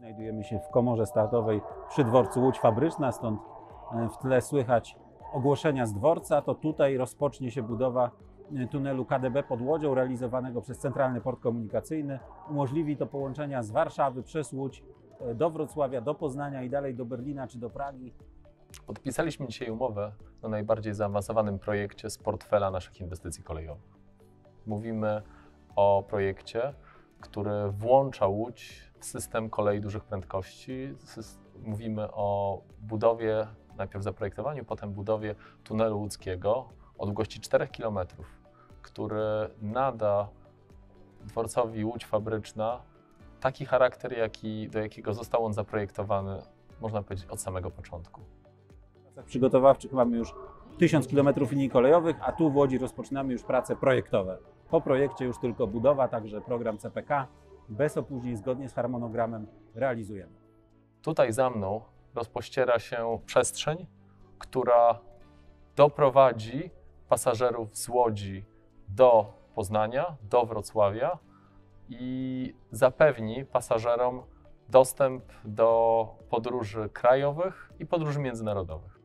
Znajdujemy się w komorze startowej przy dworcu Łódź Fabryczna, stąd w tle słychać ogłoszenia z dworca. To tutaj rozpocznie się budowa tunelu KDB pod Łodzią, realizowanego przez Centralny Port Komunikacyjny. Umożliwi to połączenia z Warszawy przez Łódź do Wrocławia, do Poznania i dalej do Berlina czy do Pragi. Podpisaliśmy dzisiaj umowę o najbardziej zaawansowanym projekcie z portfela naszych inwestycji kolejowych. Mówimy o projekcie, który włącza Łódź w system kolei dużych prędkości. Mówimy o budowie, najpierw zaprojektowaniu, potem budowie tunelu łódzkiego o długości 4 km, który nada dworcowi Łódź Fabryczna taki charakter, do jakiego został on zaprojektowany, można powiedzieć, od samego początku. W pracach przygotowawczych mamy już 1000 km linii kolejowych, a tu w Łodzi rozpoczynamy już prace projektowe. Po projekcie już tylko budowa, także program CPK bez opóźnień, zgodnie z harmonogramem realizujemy. Tutaj za mną rozpościera się przestrzeń, która doprowadzi pasażerów z Łodzi do Poznania, do Wrocławia i zapewni pasażerom dostęp do podróży krajowych i podróży międzynarodowych.